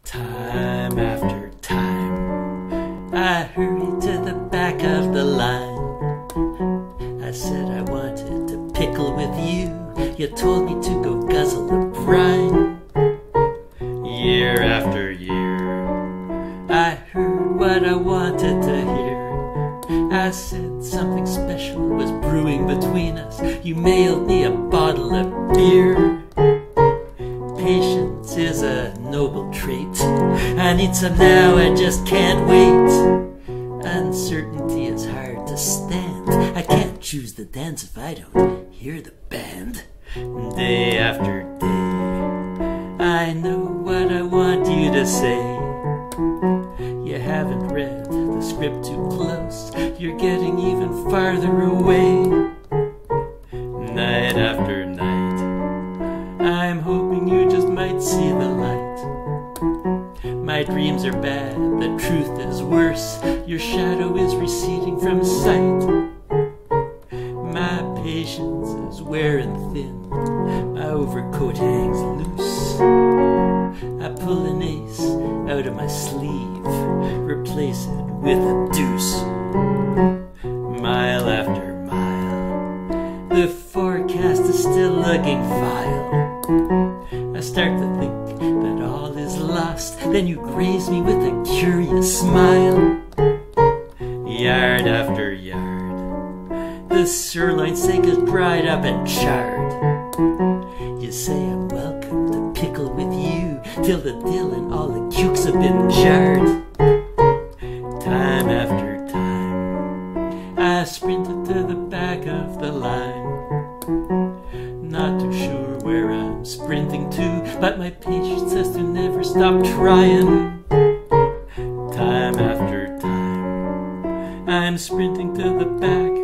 Time after time, I hurried to the back of the line. I said I wanted to pickle with you. You told me to go guzzle the brine. Year after year, I heard what I wanted to hear. I said something special was brewing between us. You mailed me a bottle of beer. Patience is a noble trait. I need some now, I just can't wait. Uncertainty is hard to stand. I can't choose the dance if I don't hear the band. Day after day, I know what I want you to say. You haven't read the script too close. You're getting even farther away. Night after night, I'm hoping you just might see the light. My dreams are bad, the truth is worse. Your shadow is receding from sight. My patience is wearing thin. My overcoat hangs loose. I pull an ace out of my sleeve, replace it with a deuce. Mile after mile, the forecast is still looking vile. I start to think that all is lost. Then you graze me with a curious smile. Yard after yard, the sirloin steak is dried up and charred. You say I'm welcome to pickle with you till the dill and all the cukes have been jarred. Time after time, I sprinted to the back of the line. Not too sure where I'm sprinting to, but my patience says to never stop trying. Time after time, I'm sprinting to the back